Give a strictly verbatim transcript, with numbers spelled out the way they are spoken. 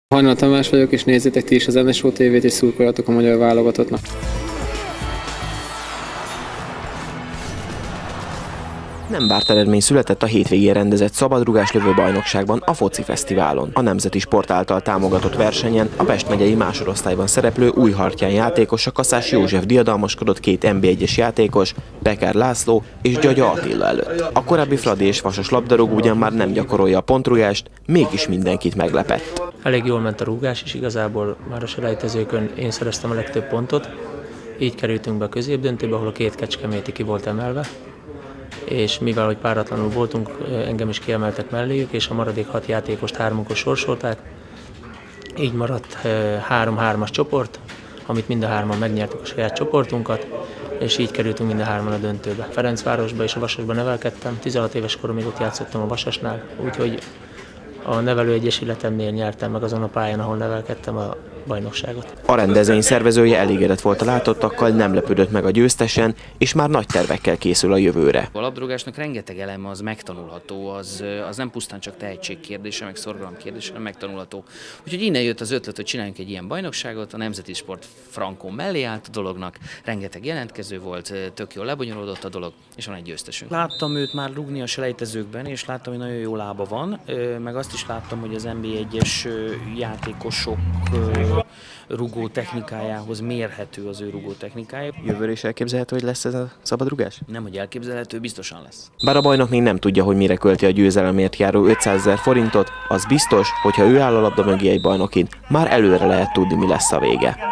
Hajnal Tamás vagyok, és nézzétek ti is az en es o té vét, és szurkoljatok a magyar válogatottnak. Nem várt eredmény született a hétvégén rendezett szabadrugás-lövő bajnokságban, a Foci Fesztiválon. A Nemzeti Sport által támogatott versenyen a Pest megyei másodosztályban szereplő Újhartyán játékos, a Kaszás József diadalmaskodott két en bé egyes játékos, Becker László és Gyagya Attila előtt. A korábbi Fradi és Vasas labdarúgó ugyan már nem gyakorolja a pontrúgást, mégis mindenkit meglepett. Elég jól ment a rúgás, és igazából már a selejtezőkön én szereztem a legtöbb pontot. Így kerültünk be a középdöntőbe, ahol a két kecskeméti ki volt emelve. És mivel hogy páratlanul voltunk, engem is kiemeltek melléjük, és a maradék hat játékost hármunkos sorsolták. Így maradt három-hármas csoport, amit mind a hárman megnyertük a saját csoportunkat, és így kerültünk mind a hárman a döntőbe. Ferencvárosba és a Vasasba nevelkedtem, tizenhat éves koromig ott játszottam a Vasasnál, úgyhogy a nevelőegyesületemnél nyertem meg azon a pályán, ahol nevelkedtem, a bajnokságot. A rendezvény szervezője elégedett volt a látottakkal, nem lepődött meg a győztesen, és már nagy tervekkel készül a jövőre. A labdarúgásnak rengeteg eleme az megtanulható, az, az nem pusztán csak tehetség kérdése, meg szorgalom kérdése, hanem megtanulható. Úgyhogy innen jött az ötlet, hogy csináljunk egy ilyen bajnokságot, a Nemzeti Sport frankon mellé állt a dolognak, rengeteg jelentkező volt, tök jól lebonyolódott a dolog, és van egy győztesünk. Láttam őt már rúgni a selejtezőkben, és láttam, hogy nagyon jó lába van, meg azt is láttam, hogy az en bé egyes játékosok rugó technikájához mérhető az ő rugó technikája. Jövőre is elképzelhető, hogy lesz ez a szabadrugás? Nem, hogy elképzelhető, biztosan lesz. Bár a bajnok még nem tudja, hogy mire költi a győzelemért járó ötszázezer forintot, az biztos, hogy ha ő áll a labda mögé egy bajnokin, már előre lehet tudni, mi lesz a vége.